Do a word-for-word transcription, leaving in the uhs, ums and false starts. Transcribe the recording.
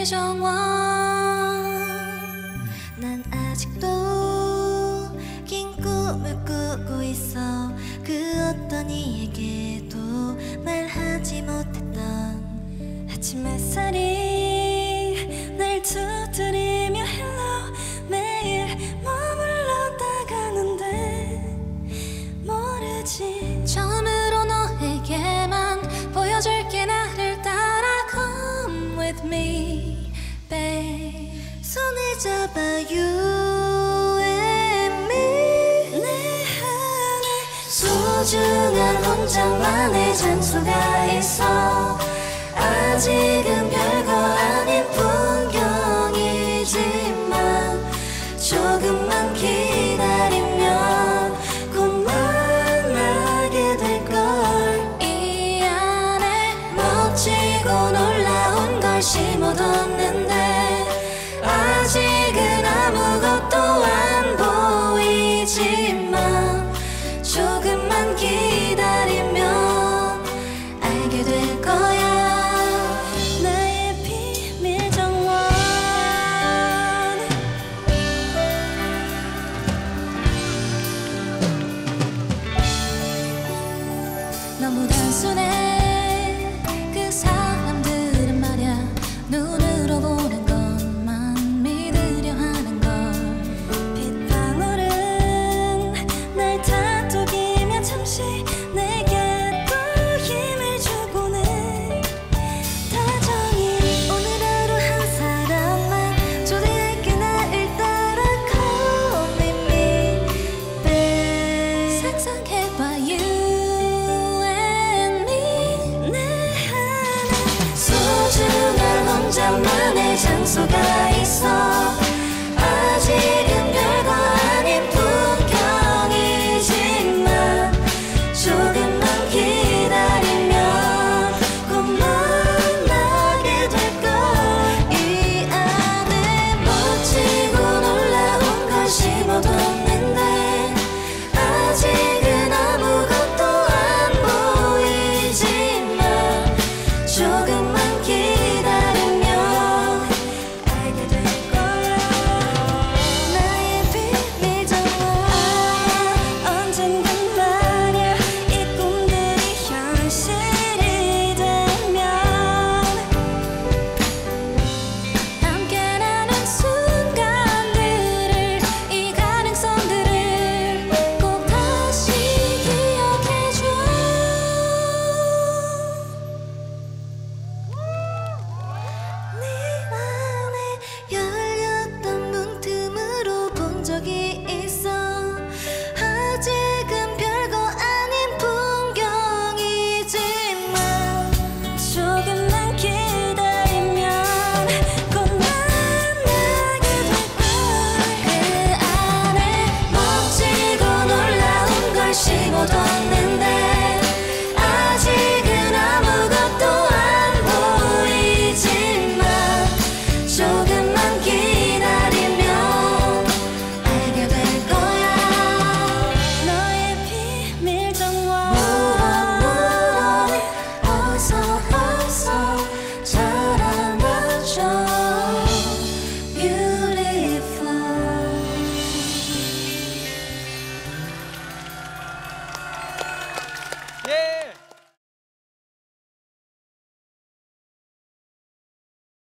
밀정원. 난 아직도 긴 꿈을 꾸고 있어. 그 어떤 이에게도 말하지 못했던 아침 햇살이 날 두드리며 hello. 매일 머물렀다 가는데 모르지. 처음으로 너에게만 보여줄게. 나를 따라 come with me babe. 손을 잡아 you and me. 내 안에 소중한 혼자만의 장소가 있어. 아직은 별거 아닌 풍경이지만 조금만 기다리면 곧 만나게 될걸. 이 안에 멋지고 놀라운 걸 심어뒀는데 아직은 아무것도 안 보이지만 조금만 기다리면 알게 될 거야. 나의 비밀 정원. 너무 단순해. 그 사람들은 말야 눈으로 보는 것만 믿으려 하는 걸. 빗방울은 날 다독이며 잠시 내게 또 힘을 주곤 해. 다정히 오늘 하루 한 사람만 초대할게. 나를 따라 call me babe. 상상해봐 you and me. 내 안에 소중한 혼자만의 장소가 있어.